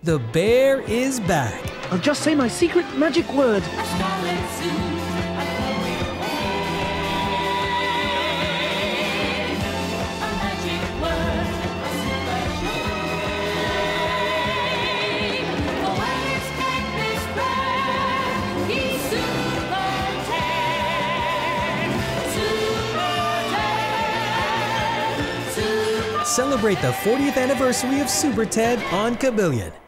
The bear is back. I'll just say my secret magic word. Celebrate the 40th anniversary of Super Ted on Kabillion.